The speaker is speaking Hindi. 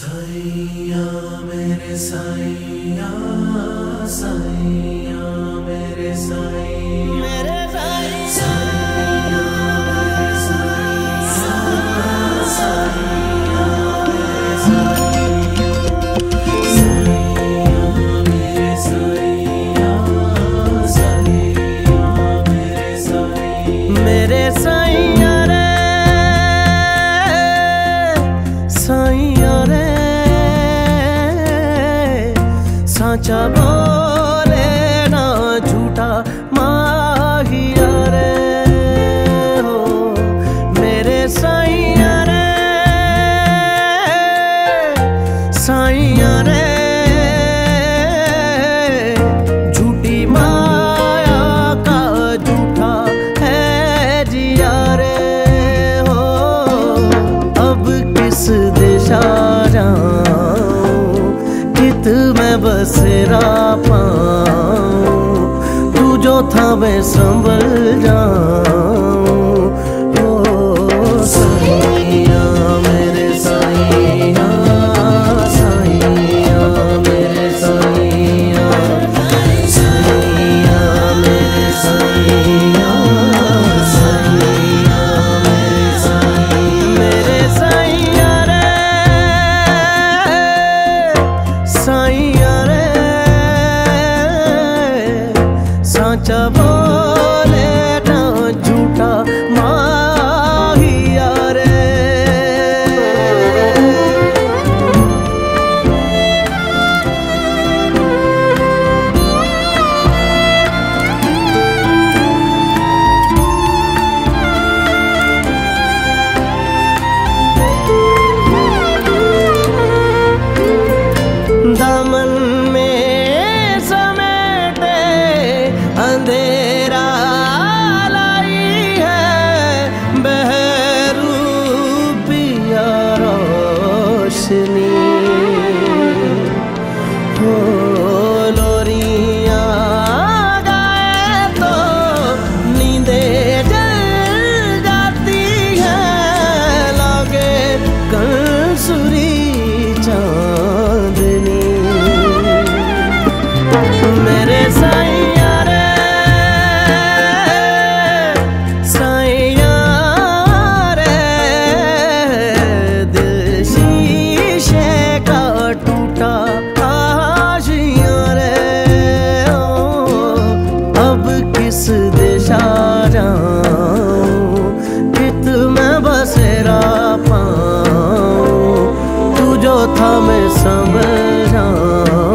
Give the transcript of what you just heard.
साईया मेरे साईया, साईया मेरे साईया, मेरे साईया मेरे साईया, साईया मेरे साईया, साईया मेरे साईया, साईया मेरे साईया, मेरे साईया रे साईया रे, साचा बोले ना झूठा माहिया रे हो मेरे साईया रे, साईया रे झूठी माया का झूठा है जिया रे हो। अब किस दिशा जाऊं कित मैं बसेरा पाऊं, तू जो था मैं संभल जाऊं। ओ साईया मेरे साईया, साईया मेरे साईया, साईया मेरे साईया, साईया मेरे साईया, मेरे साईया रे साईया रे, साचा बोले ना झूठा माहिया रे। दामन में समेटे अंधेरा लाई है, बहरूपिया रोशनी हो। लोरियां गाए तो नींदे जल जाती है, लागे कंसुरी चांदनी मेरे साईया रे, साईया रे दिल शीशे का टूटा आशिया रे ओ। अब किस दिशा जाऊं कित मैं बसेरा पाऊं, तू जो था मैं संभल जाऊं।